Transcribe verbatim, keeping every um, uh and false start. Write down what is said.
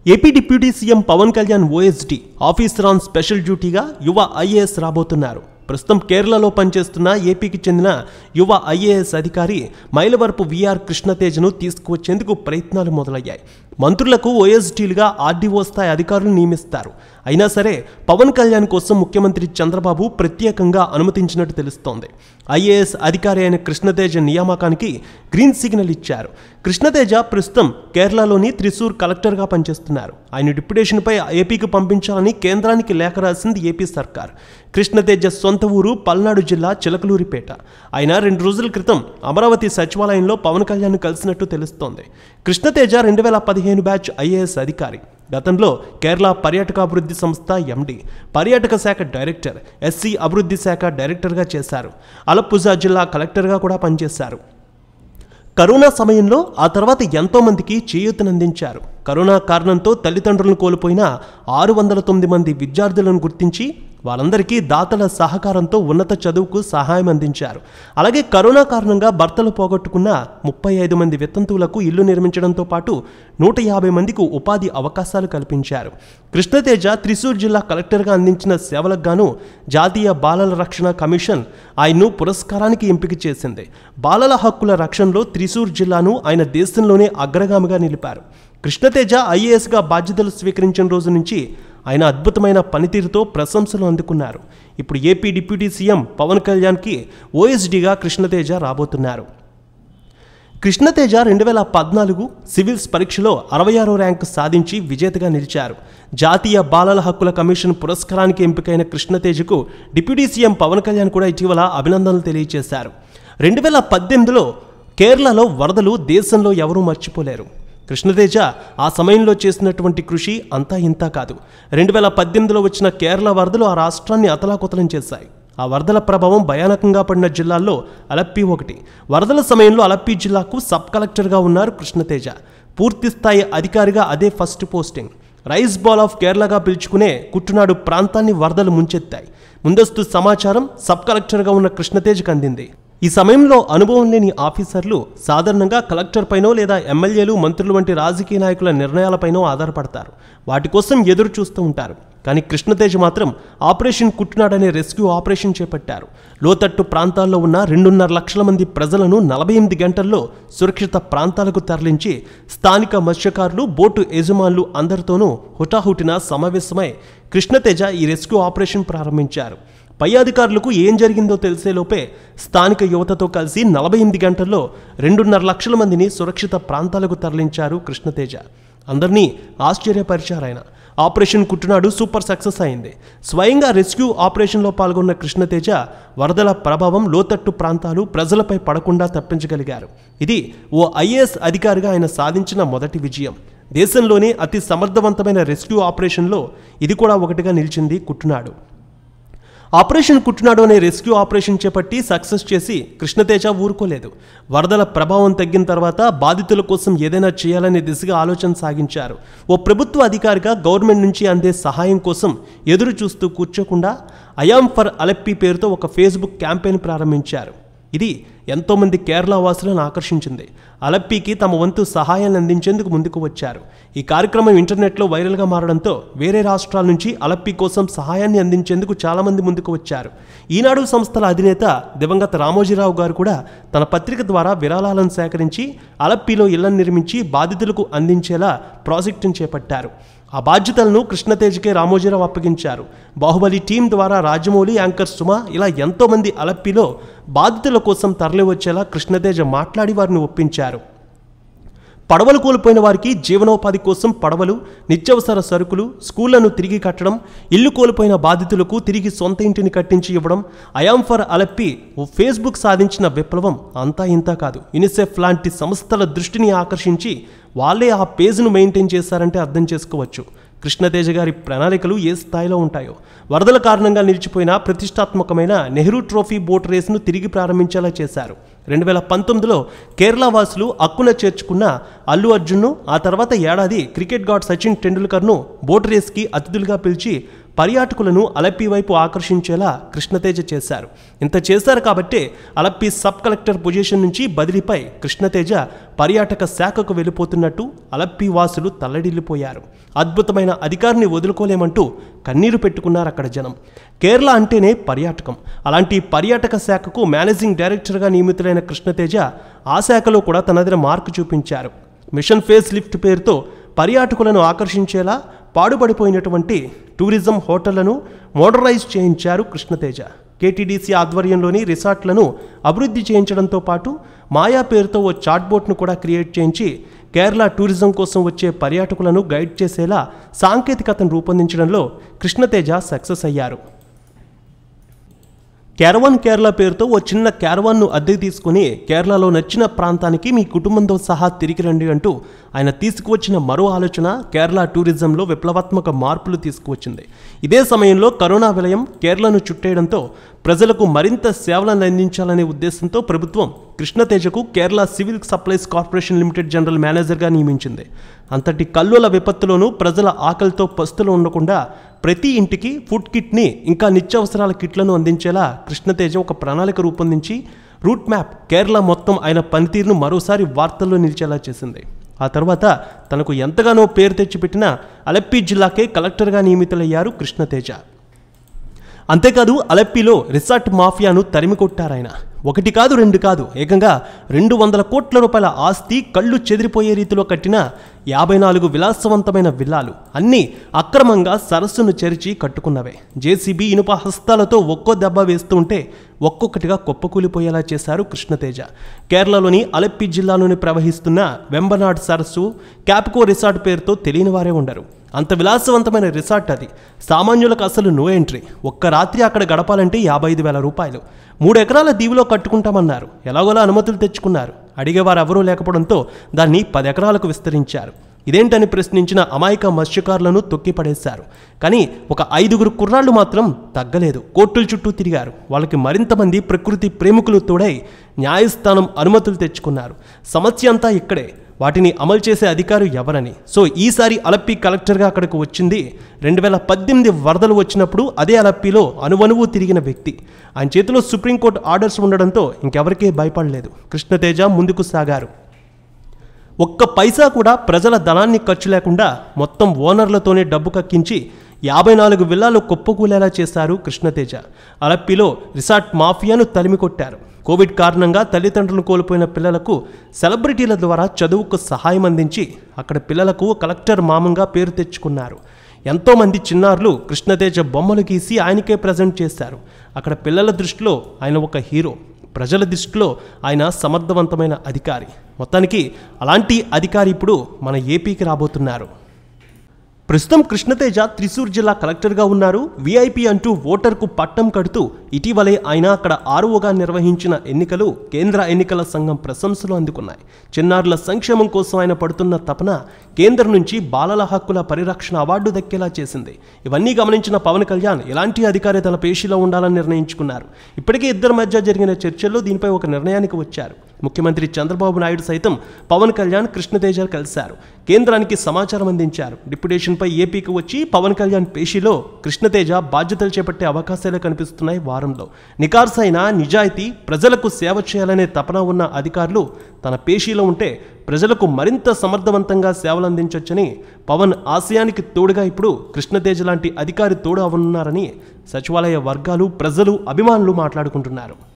AP deputy CM Pawan Kalyan OSD officer on special డ్యూటీగా యువ IAS రాబోతున్నారు. ప్రస్తుతం కేరళలో పనిచేస్తున్న ఏపీకి చెందిన యువ ఐఏఎస్ అధికారి మైలవరపు విఆర్ కృష్ణతేజను తీసుకువచ్చేందుకు ప్రయత్నాలు మొదలయ్యాయి. మంత్రులకు ఓఎస్డీలుగా ఆర్డీఓ స్థాయి అధికారులు నియమిస్తారు. అయినా సరే పవన్ కళ్యాణ్ కోసం ముఖ్యమంత్రి చంద్రబాబు ప్రత్యేకంగా అనుమతించినట్టు తెలుస్తోంది. ఐఏఎస్ అధికారి అయిన కృష్ణతేజ నియామకానికి గ్రీన్ సిగ్నల్ ఇచ్చారు. కృష్ణతేజ ప్రస్తుతం కేరళలోని త్రిశూర్ కలెక్టర్గా పనిచేస్తున్నారు. ఆయన డిప్యుటేషన్పై ఏపీకి పంపించాలని కేంద్రానికి లేఖ రాసింది ఏపీ సర్కార్. కృష్ణతేజ సొంత ఊరు పల్నాడు జిల్లా చిలకలూరిపేట. ఆయన రెండు రోజుల క్రితం అమరావతి సచివాలయంలో పవన్ కళ్యాణ్ కలిసినట్టు తెలుస్తోంది. కృష్ణతేజ రెండు వేల పదిహేను బ్యాచ్ ఐఏఎస్ అధికారి. గతంలో కేరళ పర్యాటకాభివృద్ధి సంస్థ ఎండి, పర్యాటక శాఖ డైరెక్టర్, ఎస్సీ అభివృద్ధి శాఖ డైరెక్టర్గా చేశారు. అలప్పుజా జిల్లా కలెక్టర్గా కూడా పనిచేశారు. కరోనా సమయంలో ఆ తర్వాత ఎంతో మందికి చేయూతనందించారు. కరోనా కారణంతో తల్లిదండ్రులను కోల్పోయిన ఆరు వందల తొమ్మిది మంది విద్యార్థులను గుర్తించి వారందరికీ దాతల సహకారంతో ఉన్నత చదువుకు సహాయం అందించారు. అలాగే కరోనా కారణంగా భర్తలు పోగొట్టుకున్న ముప్పై ఐదు మంది వితంతువులకు ఇల్లు నిర్మించడంతో పాటు నూట యాభై మందికి ఉపాధి అవకాశాలు కల్పించారు. కృష్ణతేజ త్రిశూర్ జిల్లా కలెక్టర్గా అందించిన సేవలకు గాను జాతీయ బాలల రక్షణ కమిషన్ ఆయన్ను పురస్కారానికి ఎంపిక చేసింది. బాలల హక్కుల రక్షణలో త్రిశూర్ జిల్లాను ఆయన దేశంలోనే అగ్రగామిగా నిలిపారు. కృష్ణతేజ ఐఏఎస్గా బాధ్యతలు స్వీకరించిన రోజు నుంచి ఆయన అద్భుతమైన పనితీరుతో ప్రశంసలు అందుకున్నారు. ఇప్పుడు ఏపీ డిప్యూటీ సీఎం పవన్ కళ్యాణ్కి ఓఎస్డీగా కృష్ణతేజ రాబోతున్నారు. కృష్ణతేజ రెండు వేల పద్నాలుగు సివిల్స్ పరీక్షలో అరవై ఆరో ర్యాంకు సాధించి విజేతగా నిలిచారు. జాతీయ బాలల హక్కుల కమిషన్ పురస్కారానికి ఎంపికైన కృష్ణతేజకు డిప్యూటీ సీఎం పవన్ కళ్యాణ్ కూడా ఇటీవల అభినందనలు తెలియజేశారు. రెండు వేల పద్దెనిమిదిలో కేరళలో వరదలు దేశంలో ఎవరూ మర్చిపోలేరు. కృష్ణతేజ ఆ సమయంలో చేసినటువంటి కృషి అంతా ఇంతా కాదు. రెండు వేల పద్దెనిమిదిలో వచ్చిన కేరళ వరదలు ఆ రాష్ట్రాన్ని అతలాకుతలం చేశాయి. ఆ వరదల ప్రభావం భయానకంగా పడిన జిల్లాల్లో అలప్పి ఒకటి. వరదల సమయంలో అలప్పి జిల్లాకు సబ్ కలెక్టర్గా ఉన్నారు కృష్ణతేజ. పూర్తి స్థాయి అధికారిగా అదే first posting. Rice bowl of కేరళగా పిలుచుకునే కుట్టునాడు ప్రాంతాన్ని వరదలు ముంచెత్తాయి. ముందస్తు సమాచారం సబ్ కలెక్టర్గా ఉన్న కృష్ణతేజకు అందింది. ఈ సమయంలో అనుభవం లేని ఆఫీసర్లు సాధారణంగా కలెక్టర్ పైనో లేదా ఎమ్మెల్యేలు, మంత్రులు వంటి రాజకీయ నాయకుల నిర్ణయాలపైనో ఆధారపడతారు. వాటి కోసం ఎదురు చూస్తూ ఉంటారు. కానీ కృష్ణతేజ మాత్రం ఆపరేషన్ కుట్టునాడు అనే రెస్క్యూ ఆపరేషన్ చేపట్టారు. లోతట్టు ప్రాంతాల్లో ఉన్న రెండున్నర లక్షల మంది ప్రజలను నలభై ఎనిమిది గంటల్లో సురక్షిత ప్రాంతాలకు తరలించి స్థానిక మత్స్యకారులు, బోటు యజమానులు అందరితోనూ హుటాహుటిన సమావేశమై కృష్ణతేజ ఈ రెస్క్యూ ఆపరేషన్ ప్రారంభించారు. పై అధికారులకు ఏం జరిగిందో తెలిసేలోపే స్థానిక యువతతో కలిసి నలభై ఎనిమిది గంటల్లో రెండున్నర లక్షల మందిని సురక్షిత ప్రాంతాలకు తరలించారు కృష్ణతేజ. అందరినీ ఆశ్చర్యపరిచారు ఆయన. ఆపరేషన్ కుట్టునాడు సూపర్ సక్సెస్ అయింది. స్వయంగా రెస్క్యూ ఆపరేషన్లో పాల్గొన్న కృష్ణతేజ వరదల ప్రభావం లోతట్టు ప్రాంతాలు ప్రజలపై పడకుండా తప్పించగలిగారు. ఇది ఓ ఐఏఎస్ అధికారిగా ఆయన సాధించిన మొదటి విజయం. దేశంలోనే అతి సమర్థవంతమైన రెస్క్యూ ఆపరేషన్లో ఇది కూడా ఒకటిగా నిలిచింది కుట్టునాడు. ఆపరేషన్ కుట్టునాడు అనే రెస్క్యూ ఆపరేషన్ చేపట్టి సక్సెస్ చేసి కృష్ణతేజ ఊరుకోలేదు. వరదల ప్రభావం తగ్గిన తర్వాత బాధితుల కోసం ఏదైనా చేయాలనే దిశగా ఆలోచన సాగించారు. ఓ ప్రభుత్వ అధికారిగా గవర్నమెంట్ నుంచి అందే సహాయం కోసం ఎదురు చూస్తూ కూర్చోకుండా ఐయామ్ ఫర్ అలప్పి పేరుతో ఒక ఫేస్బుక్ క్యాంపెయిన్ ప్రారంభించారు. ఇది ఎంతోమంది కేరళ వాసులను ఆకర్షించింది. అలప్పికి తమ వంతు సహాయాన్ని అందించేందుకు ముందుకు వచ్చారు. ఈ కార్యక్రమం ఇంటర్నెట్లో వైరల్గా మారడంతో వేరే రాష్ట్రాల నుంచి అలప్పి కోసం సహాయాన్ని అందించేందుకు చాలామంది ముందుకు వచ్చారు. ఈనాడు సంస్థల అధినేత దివంగత రామోజీరావు గారు కూడా తన పత్రిక ద్వారా విరాళాలను సేకరించి అలప్పిలో ఇళ్లను నిర్మించి బాధితులకు అందించేలా ప్రాజెక్టును చేపట్టారు. ఆ బాధ్యతలను కృష్ణతేజకే రామోజీరావు అప్పగించారు. బాహుబలి టీం ద్వారా రాజమౌళి, యాంకర్ సుమ ఇలా ఎంతోమంది అలప్పిలో బాధితుల కోసం తరలివచ్చేలా కృష్ణతేజ మాట్లాడి వారిని ఒప్పించారు. పడవలు కోల్పోయిన వారికి జీవనోపాధి కోసం పడవలు, నిత్యావసర సరుకులు, స్కూళ్లను తిరిగి కట్టడం, ఇల్లు కోల్పోయిన బాధితులకు తిరిగి సొంత ఇంటిని కట్టించి ఇవ్వడం. ఐయామ్ ఫర్ అలప్పి ఓ ఫేస్బుక్ సాధించిన విప్లవం అంతా ఇంతా కాదు. యునిసెఫ్ లాంటి సంస్థల దృష్టిని ఆకర్షించి వాళ్ళే ఆ పేజ్ను మెయింటైన్ చేశారంటే అర్థం చేసుకోవచ్చు కృష్ణతేజ గారి ప్రణాళికలు ఏ స్థాయిలో ఉంటాయో. వరదల కారణంగా నిలిచిపోయిన ప్రతిష్టాత్మకమైన నెహ్రూ ట్రోఫీ బోట్ రేసును తిరిగి ప్రారంభించేలా చేశారు. రెండు వేల పంతొమ్మిదిలో కేరళ వాసులు అక్కున చేర్చుకున్న అల్లు అర్జున్ను, ఆ తర్వాత ఏడాది క్రికెట్ గాడ్ సచిన్ టెండూల్కర్ను బోట్ రేస్కి అతిథులుగా పిలిచి పర్యాటకులను అలప్పి వైపు ఆకర్షించేలా కృష్ణతేజ చేశారు. ఇంత చేశారు కాబట్టే అలప్పి సబ్ కలెక్టర్ పొజిషన్ నుంచి బదిలీపై కృష్ణతేజ పర్యాటక శాఖకు వెళ్ళిపోతున్నట్టు అలప్పి వాసులు తల్లడిల్లిపోయారు. అద్భుతమైన అధికారిని వదులుకోలేమంటూ కన్నీరు పెట్టుకున్నారు అక్కడ జనం. కేరళ అంటేనే పర్యాటకం. అలాంటి పర్యాటక శాఖకు మేనేజింగ్ డైరెక్టర్గా నియమితులైన కృష్ణతేజ ఆ శాఖలో కూడా తనదైన మార్కు చూపించారు. మిషన్ ఫేస్ లిఫ్ట్ పేరుతో పర్యాటకులను ఆకర్షించేలా పాడుపడిపోయినటువంటి టూరిజం హోటళ్లను మోడరైజ్ చేయించారు కృష్ణతేజ. కేటీడీసీ ఆధ్వర్యంలోని రిసార్ట్లను అభివృద్ధి చేయించడంతో పాటు మాయా పేరుతో ఓ చాట్బోట్ను కూడా క్రియేట్ చేయించి కేరళ టూరిజం కోసం వచ్చే పర్యాటకులను గైడ్ చేసేలా సాంకేతికతను రూపొందించడంలో కృష్ణతేజ సక్సెస్ అయ్యారు. క్యారవాన్ కేరళ పేరుతో ఓ చిన్న క్యారవాన్ను అద్దెకు తీసుకుని కేరళలో నచ్చిన ప్రాంతానికి మీ కుటుంబంతో సహా తిరిగి రండి అంటూ ఆయన తీసుకువచ్చిన మరో ఆలోచన కేరళ టూరిజంలో విప్లవాత్మక మార్పులు తీసుకువచ్చింది. ఇదే సమయంలో కరోనా విలయం కేరళను చుట్టేయడంతో ప్రజలకు మరింత సేవలను అందించాలనే ఉద్దేశంతో ప్రభుత్వం కృష్ణతేజకు Kerala civil supplies corporation limited general మేనేజర్గా నియమించింది. అంతటి కల్లోల విపత్తులోనూ ప్రజల ఆకలితో పస్తులు ఉండకుండా ప్రతి ఇంటికి ఫుడ్ కిట్ని ఇంకా నిత్యావసరాల కిట్లను అందించేలా కృష్ణతేజ ఒక ప్రణాళిక రూపొందించి రూట్ మ్యాప్ కేరళ మొత్తం ఆయన పనితీరును మరోసారి వార్తల్లో నిలిచేలా చేసింది. ఆ తర్వాత తనకు ఎంతగానో పేరు తెచ్చిపెట్టిన అలప్పి జిల్లాకే కలెక్టర్గా నియమితులయ్యారు కృష్ణతేజ. అంతేకాదు అలప్పిలో రిసార్ట్ మాఫియాను తరిమికొట్టారాయన. ఒకటి కాదు రెండు కాదు ఏకంగా రెండు వందల కోట్ల రూపాయల ఆస్తి కళ్ళు చెదిరిపోయే రీతిలో కట్టిన యాభై నాలుగు విలాసవంతమైన విల్లాలు అన్నీ అక్రమంగా సరస్సును చెరిచి కట్టుకున్నవే. జేసీబీ ఇనుప హస్తాలతో ఒక్కో దెబ్బ వేస్తూ ఉంటే ఒక్కొక్కటిగా కుప్పకూలిపోయేలా చేశారు కృష్ణతేజ. కేరళలోని అలప్పి జిల్లాలోని ప్రవహిస్తున్న వెంబనాడ్ సరస్సు క్యాప్కో రిసార్ట్ పేరుతో తెలియని వారే ఉండరు. అంత విలాసవంతమైన రిసార్ట్ అది. సామాన్యులకు అసలు నో ఎంట్రీ. ఒక్క రాత్రి అక్కడ గడపాలంటే యాభై ఐదు వేల రూపాయలు. మూడు ఎకరాల దీవిలో కట్టుకుంటామన్నారు. ఎలాగోలా అనుమతులు తెచ్చుకున్నారు. అడిగేవారు ఎవరూ లేకపోవడంతో దాన్ని పది ఎకరాలకు విస్తరించారు. ఇదేంటని ప్రశ్నించిన అమాయక మత్స్యకారులను తొక్కిపడేశారు. కానీ ఒక ఐదుగురు కుర్రాళ్ళు మాత్రం తగ్గలేదు. కోర్టుల చుట్టూ తిరిగారు. వాళ్ళకి మరింత మంది ప్రకృతి ప్రేమికులు తోడై న్యాయస్థానం అనుమతులు తెచ్చుకున్నారు. సమస్య అంతా ఇక్కడే. వాటిని అమలు చేసే అధికారు ఎవరని. సో ఈసారి అలప్పి కలెక్టర్గా అక్కడికి వచ్చింది రెండు వేల పద్దెనిమిది వరదలు వచ్చినప్పుడు అదే అలప్పిలో అనువనువు తిరిగిన వ్యక్తి. ఆయన చేతిలో సుప్రీంకోర్టు ఆర్డర్స్ ఉండడంతో ఇంకెవరికీ భయపడలేదు. కృష్ణతేజ ముందుకు సాగారు. ఒక్క పైసా కూడా ప్రజల ధనాన్ని ఖర్చు లేకుండా మొత్తం ఓనర్లతోనే డబ్బు కక్కించి యాభై నాలుగు విల్లాలు కుప్పకూలేలా చేశారు కృష్ణతేజ. అలప్పిలో రిసార్ట్ మాఫియాను తరిమికొట్టారు. కోవిడ్ కారణంగా తల్లిదండ్రులను కోల్పోయిన పిల్లలకు సెలబ్రిటీల ద్వారా చదువుకు సహాయం అందించి అక్కడ పిల్లలకు కలెక్టర్ మామంగా పేరు తెచ్చుకున్నారు. ఎంతోమంది చిన్నారులు కృష్ణతేజ బొమ్మలు గీసి ఆయనకే ప్రజెంట్ చేశారు. అక్కడ పిల్లల దృష్టిలో ఆయన ఒక హీరో, ప్రజల దృష్టిలో ఆయన సమర్థవంతమైన అధికారి. మొత్తానికి అలాంటి అధికారి ఇప్పుడు మన ఏపీకి రాబోతున్నారు. ప్రస్తుతం కృష్ణతేజ త్రిశూర్ జిల్లా కలెక్టర్గా ఉన్నారు. వీఐపీ అంటూ ఓటర్కు పట్టం కడుతూ ఇటీవలే ఆయన అక్కడ ఆర్ఓగా నిర్వహించిన ఎన్నికలు కేంద్ర ఎన్నికల సంఘం ప్రశంసలు అందుకున్నాయి. చిన్నారుల సంక్షేమం కోసం ఆయన పడుతున్న తపన కేంద్రం నుంచి బాలల హక్కుల పరిరక్షణ అవార్డు దక్కేలా చేసింది. ఇవన్నీ గమనించిన పవన్ కళ్యాణ్ ఎలాంటి అధికారి తన పేషీలో ఉండాలని నిర్ణయించుకున్నారు. ఇప్పటికే ఇద్దరి మధ్య జరిగిన చర్చల్లో దీనిపై ఒక నిర్ణయానికి వచ్చారు. ముఖ్యమంత్రి చంద్రబాబు నాయుడు సైతం పవన్ కళ్యాణ్ కృష్ణతేజ కలిశారు. కేంద్రానికి సమాచారం అందించారు. డిప్యుటేషన్పై ఏపీకి వచ్చి పవన్ కళ్యాణ్ పేషీలో కృష్ణతేజ బాధ్యతలు చేపట్టే అవకాశాలు కనిపిస్తున్నాయి. వారంలో నికార్సైన నిజాయితీ, ప్రజలకు సేవ చేయాలనే తపన ఉన్న అధికారులు తన పేషీలో ఉంటే ప్రజలకు మరింత సమర్థవంతంగా సేవలు అందించవచ్చని పవన్ ఆశయానికి తోడుగా ఇప్పుడు కృష్ణతేజ లాంటి అధికారి తోడు అవనున్నారని సచివాలయ వర్గాలు, ప్రజలు, అభిమానులు మాట్లాడుకుంటున్నారు.